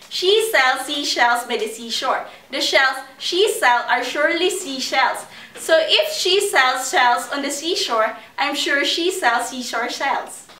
She sells seashells by the seashore. The shells she sells are surely seashells. So if she sells shells on the seashore, I'm sure she sells seashore shells.